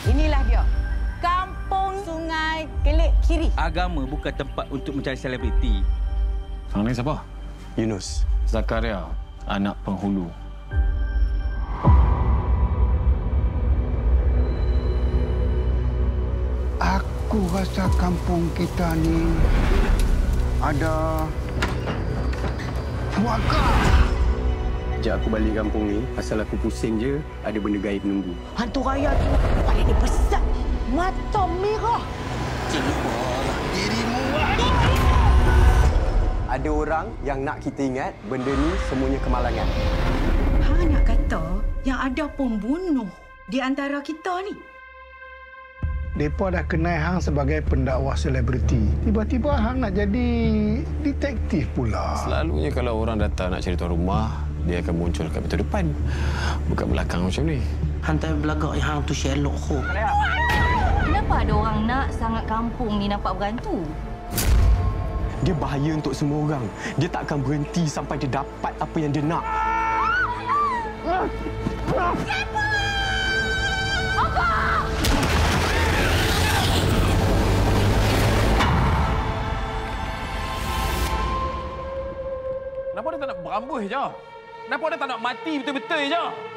Inilah dia. Kampung Sungai Kelik Kiri. Agama bukan tempat untuk mencari selebriti. Hang ni siapa? Yunus. Zakaria, anak penghulu. Aku rasa kampung kita ni ada puaka. Sejak aku balik kampung ni, asal aku pusing je, ada benda gaib menunggu. Hantu raya tu kepala dia besar. Mata merah. Ada orang yang nak kita ingat benda ni semuanya kemalangan. Hang nak kata yang ada pembunuh di antara kita ni? Mereka dah kenal Hang sebagai pendakwah selebriti. Tiba-tiba Hang nak jadi detektif pula. Selalunya kalau orang datang nak cari tuan rumah, dia akan muncul kat pintu depan. Bukan belakang macam ni. Hantar belagak yang hang tu Sherlock Holmes. Kenapa ada orang nak sangat kampung ni nampak berhantu? Dia bahaya untuk semua orang. Dia tak akan berhenti sampai dia dapat apa yang dia nak. Kenapa dia tak nak berambuh je? Kenapa dia tak nak mati betul-betul je?